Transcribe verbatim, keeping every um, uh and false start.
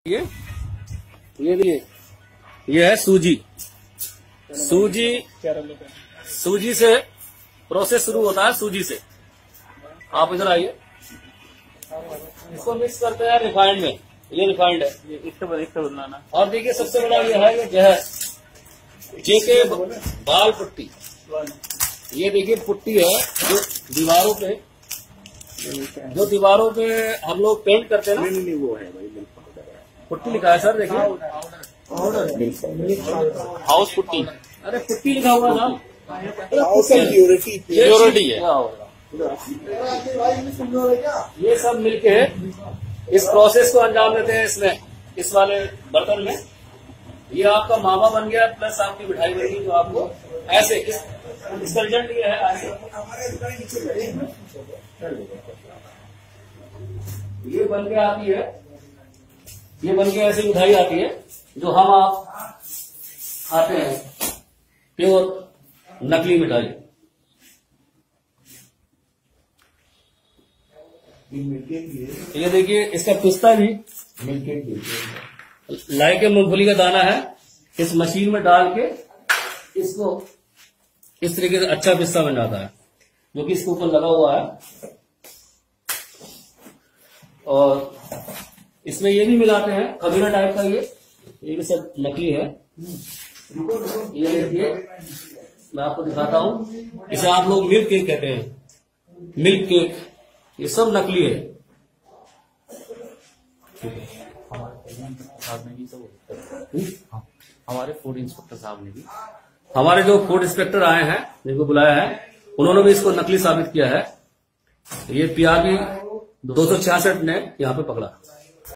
ये ये देखिए, ये है सूजी। सूजी सूजी से प्रोसेस शुरू होता है, सूजी से। आप इधर आइए, इसको मिक्स करते हैं रिफाइंड में। ये रिफाइंड है, इसका बनाना। और देखिए सबसे बड़ा ये है, ये जहर जेके बाल पुट्टी। ये देखिए पुट्टी है जो दीवारों पे जो दीवारों पे हम लोग पेंट करते हैं ना। नहीं नहीं वो है भाई, पुट्टी लिखा है सर, देखिए हाउस पुट्टी। अरे पुट्टी लिखा हुआ था, प्योरिटी प्योरिटी है। ये सब मिलके इस प्रोसेस को अंजाम देते हैं इसमें, इस वाले बर्तन में। ये आपका मावा बन गया प्लस आपकी मिठाई बनेगी, जो आपको ऐसे इस, इसका रिजल्ट ये है ऐसे। ये बन के आती है, ये बन के ऐसी मिठाई आती है जो हम आप खाते हैं, प्योर नकली मिठाई। ये देखिए इसका पिस्ता भी लाई के मूंगफली का दाना है, इस मशीन में डाल के इसको इस तरीके से अच्छा पिस्ता बन जाता है, जो कि इसके ऊपर लगा हुआ है। और इसमें ये भी मिलाते हैं खमीरा टाइप का, ये ये भी सब नकली है। ये देखिए मैं आपको दिखाता हूँ, इसे आप लोग मिल्क केक कहते हैं, मिल्क केक, ये सब नकली है। हमारे फूड इंस्पेक्टर साहब ने भी हमारे जो फूड इंस्पेक्टर आए हैं, जिनको बुलाया है, उन्होंने भी इसको नकली साबित किया है। ये पीआरबी दो सौ छियासठ ने यहाँ पे पकड़ा।